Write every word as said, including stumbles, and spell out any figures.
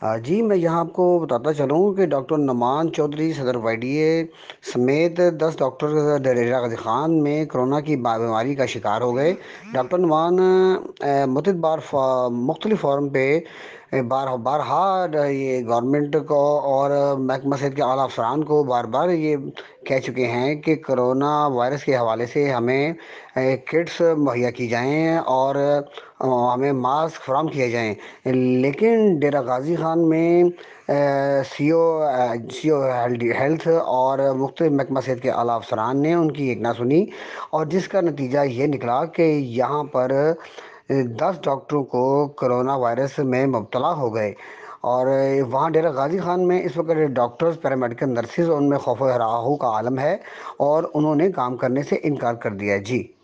अ, जी, मैं यहाँ आपको बताता चलूँ कि डॉक्टर नुमान चौधरी सदर वाईडीए समेत दस डॉक्टर डेरा गाजी खान में कोरोना की बा- बीमारी का शिकार हो गए। डॉक्टर नुमान अ, मुतअद्दिद बार मुख्तलिफ फोरम पे अ, बार बारहा ड- ये गवर्नमेंट को और महकमा सेहत के आला अफसरान को बार बार ये कह चुके हैं कि कोरोना वायरस के हवाले से हमें अ, किट्स मुहैया की जाएँ और अ, हमें मास्क फराहम किए जाएँ। लेकिन डेरा गाजी खान में सी ओ सी ओ हेल्थ और मुख्तलिफ महकमा सेहत के आला अफसरान ने उनकी एक ना सुनी, और जिसका नतीजा ये निकला कि यहाँ पर दस डॉक्टरों को कोरोना वायरस में मुब्तला हो गए। और वहाँ डेरा गाजी खान में इस वक्त डॉक्टर्स, पैरामेडिकल नर्सेज, उनमें खौफ व हराहू का आलम है और उन्होंने काम करने से इनकार कर दिया है। जी।